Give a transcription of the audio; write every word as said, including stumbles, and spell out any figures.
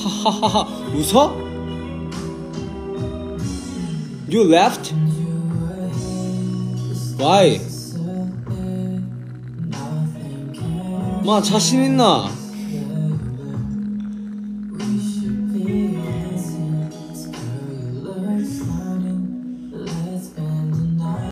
하하하하 웃어? You left? Why? 마 자신 있나?